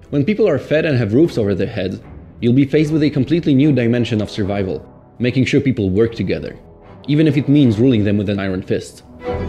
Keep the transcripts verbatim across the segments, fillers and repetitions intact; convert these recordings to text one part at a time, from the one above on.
When people are fed and have roofs over their heads, you'll be faced with a completely new dimension of survival, making sure people work together, even if it means ruling them with an iron fist.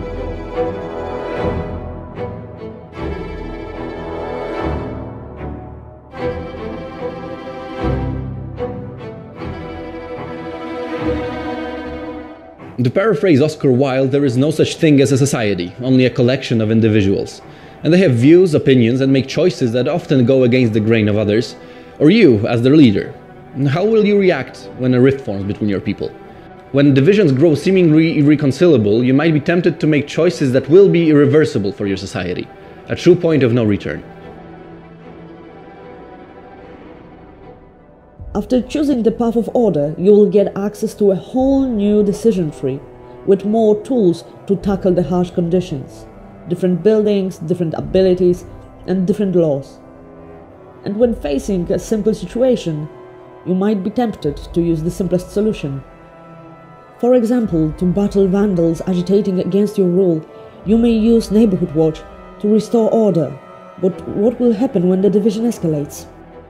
To paraphrase Oscar Wilde, there is no such thing as a society, only a collection of individuals. And they have views, opinions, and make choices that often go against the grain of others, or you as their leader. How will you react when a rift forms between your people? When divisions grow seemingly irreconcilable, you might be tempted to make choices that will be irreversible for your society, a true point of no return. After choosing the path of order, you will get access to a whole new decision tree, with more tools to tackle the harsh conditions. Different buildings, different abilities, and different laws. And when facing a simple situation, you might be tempted to use the simplest solution. For example, to battle vandals agitating against your rule, you may use Neighborhood Watch to restore order. But what will happen when the division escalates?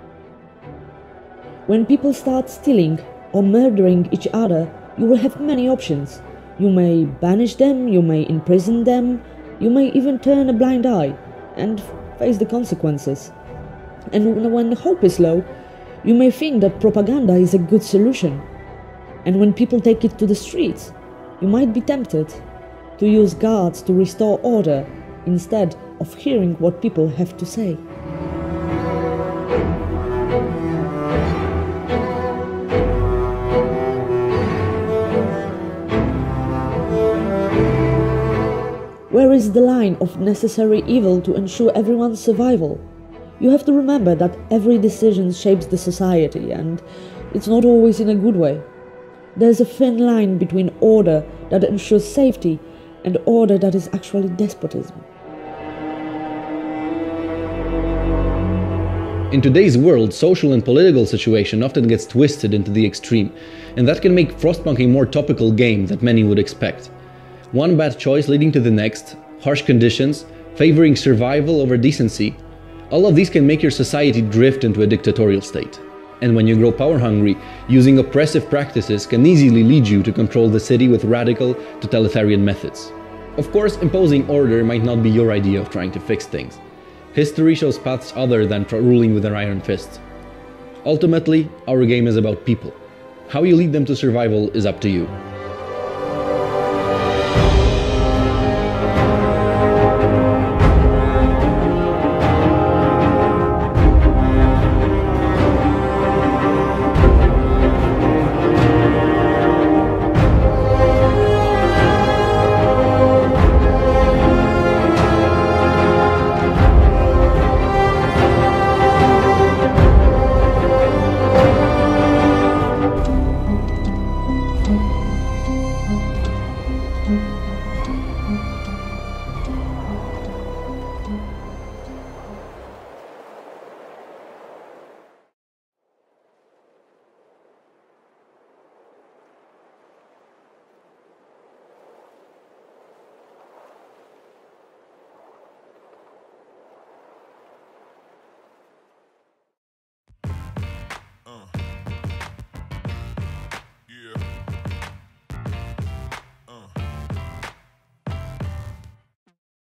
When people start stealing or murdering each other, you will have many options. You may banish them, you may imprison them, you may even turn a blind eye and face the consequences. And when hope is low, you may think that propaganda is a good solution. And when people take it to the streets, you might be tempted to use guards to restore order instead of hearing what people have to say. Where is the line of necessary evil to ensure everyone's survival? You have to remember that every decision shapes the society, and it's not always in a good way. There's a thin line between order that ensures safety and order that is actually despotism. In today's world, social and political situation often gets twisted into the extreme, and that can make Frostpunk a more topical game than many would expect. One bad choice leading to the next, harsh conditions, favoring survival over decency, all of these can make your society drift into a dictatorial state. And when you grow power-hungry, using oppressive practices can easily lead you to control the city with radical, totalitarian methods. Of course, imposing order might not be your idea of trying to fix things. History shows paths other than ruling with an iron fist. Ultimately, our game is about people. How you lead them to survival is up to you.